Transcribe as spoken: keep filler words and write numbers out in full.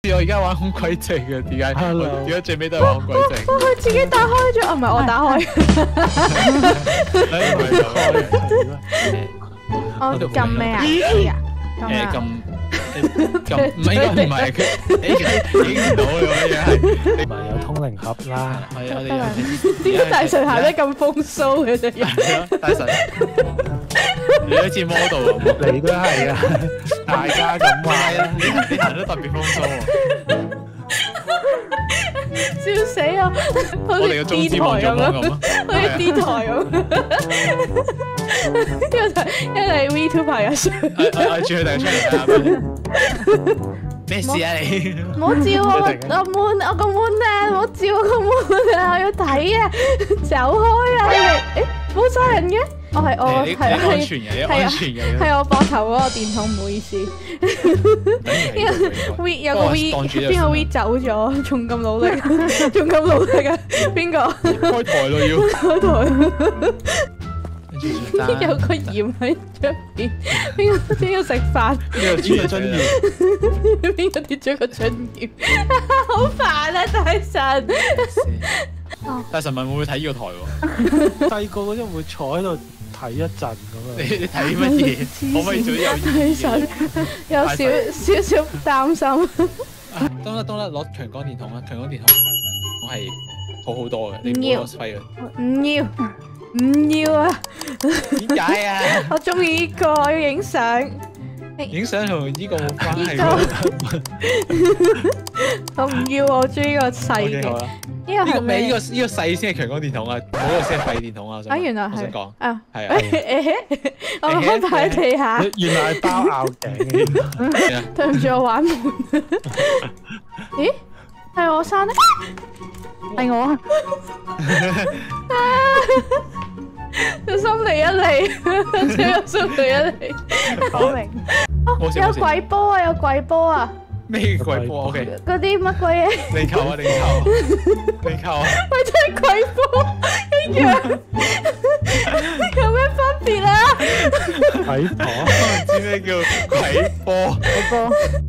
我而家玩空鬼症嘅，點解？點解最尾都係玩空鬼症？ 佢自己打開咗，啊唔係我打開。我撳咩啊 ？A 啊？ 誒撳撳唔係應該唔係佢 A 嘅影唔到嘅嗰樣係。 唔係有通靈盒啦。 係我哋點解大神行得咁風騷嘅啫？ 係咯，大神，你好似 model 咁， 你都係啊！大家咁話係啊，你你行得特別風騷喎。 笑死我！好似 D 台咁樣，好似 D 台咁。呢個就因為 V two 排嘅相。 我我轉去第個 channel 咩事啊你？ 唔好照我個個 moon，我個 moon 啊！唔好照我個 moon 啊！我要睇啊！走開啊！你哋誒冇殺人嘅？我係我係係安全嘅，安全嘅。 係我膊頭嗰個電筒，唔好意思。呢個 V 有個 V，邊個 V 走咗？仲咁努力，仲咁努力啊！邊個？ 開台咯要。 開台。有個鹽喺出邊，邊個邊個食飯？ 呢個豬嘅樽鹽， 邊個跌咗個樽鹽？好煩啊！大神， 大神問會唔會睇呢個台喎？ 細個嗰陣會坐喺度睇一陣咁樣。 你你睇乜嘢？可唔可以做啲有意義嘅？ 有少少少擔心。 得啦得啦，攞強光電筒啦！強光電筒我係好好多嘅，你唔好攞廢嘅。 唔要。唔要啊！ 點解啊？ 我中意呢個，我要影相。 影相同呢個冇關係喎。 我唔要，我中意呢個細嘅。呢個係咩？ 呢個呢個細先係強光電筒啊，嗰個先係廢電筒啊！ 啊，原來係。 我想講啊， 係啊。 我攞擺喺地下。 原來係包拗頸。 對唔住，我玩悶。咦？係我生咧？係我啊！有心嚟一嚟，真有心嚟一嚟，我明。哦，有鬼波啊！有鬼波啊！ 咩鬼波 ？O K。 嗰啲乜鬼嘢？ 你扣啊！你扣！你扣啊！ 喂，真係鬼波一樣，有咩分別啊？ 鬼婆， 我唔知咩叫鬼波。 鬼波。